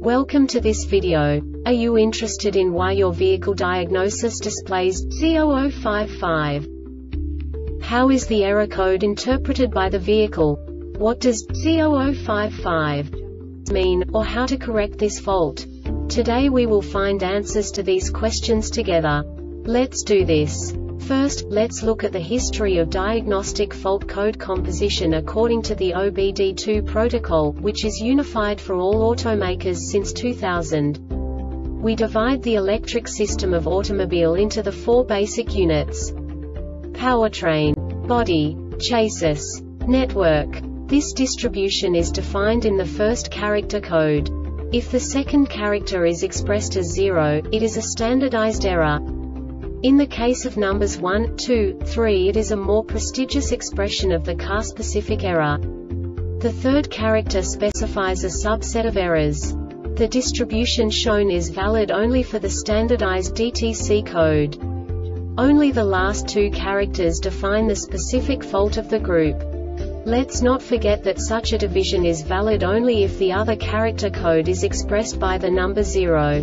Welcome to this video. Are you interested in why your vehicle diagnosis displays C0055? How is the error code interpreted by the vehicle? What does C0055 mean, or how to correct this fault? Today we will find answers to these questions together. Let's do this. First, let's look at the history of diagnostic fault code composition according to the OBD2 protocol, which is unified for all automakers since 2000. We divide the electric system of automobile into the four basic units: powertrain, body, chassis, network. This distribution is defined in the first character code. If the second character is expressed as 0, it is a standardized error. In the case of numbers 1, 2, 3, it is a more prestigious expression of the car-specific error. The third character specifies a subset of errors. The distribution shown is valid only for the standardized DTC code. Only the last two characters define the specific fault of the group. Let's not forget that such a division is valid only if the other character code is expressed by the number 0.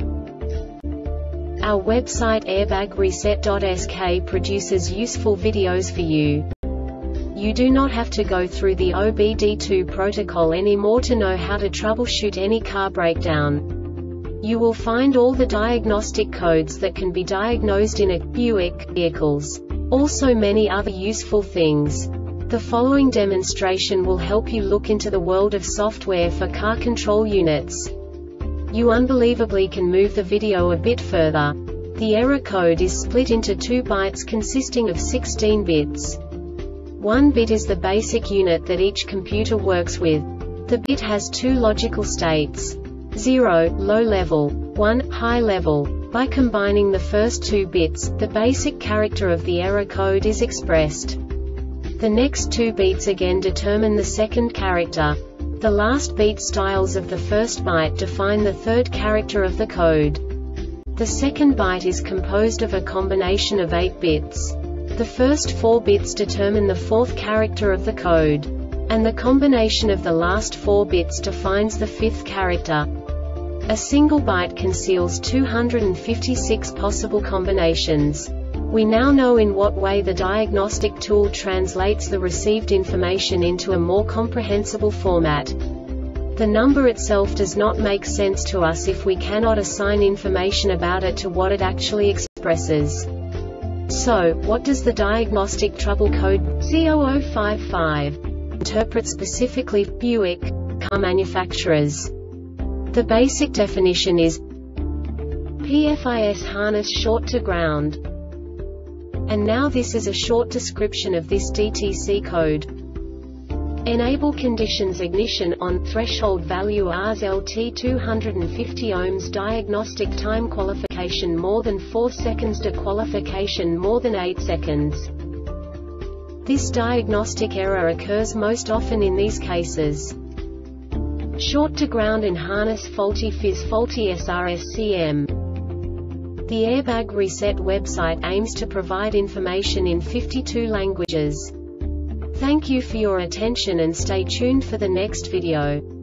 Our website airbagreset.sk produces useful videos for you. You do not have to go through the OBD2 protocol anymore to know how to troubleshoot any car breakdown. You will find all the diagnostic codes that can be diagnosed in a Buick vehicles. Also many other useful things. The following demonstration will help you look into the world of software for car control units. You unbelievably can move the video a bit further. The error code is split into 2 bytes consisting of 16 bits. 1 bit is the basic unit that each computer works with. The bit has 2 logical states: 0, low level, 1, high level. By combining the first 2 bits, the basic character of the error code is expressed. The next 2 beats again determine the second character. The last beat styles of the first byte define the third character of the code. The second byte is composed of a combination of 8 bits. The first 4 bits determine the fourth character of the code. And the combination of the last 4 bits defines the fifth character. A single byte conceals 256 possible combinations. We now know in what way the diagnostic tool translates the received information into a more comprehensible format. The number itself does not make sense to us if we cannot assign information about it to what it actually expresses. So, what does the diagnostic trouble code C0055 interpret specifically for Buick car manufacturers? The basic definition is PFIS harness short to ground. And now this is a short description of this DTC code. Enable conditions ignition on, threshold value RSLT 250 ohms, diagnostic time qualification more than 4 seconds, dequalification more than 8 seconds. This diagnostic error occurs most often in these cases: short to ground in harness, faulty fizz, faulty SRSCM. The Airbag Reset website aims to provide information in 52 languages. Thank you for your attention and stay tuned for the next video.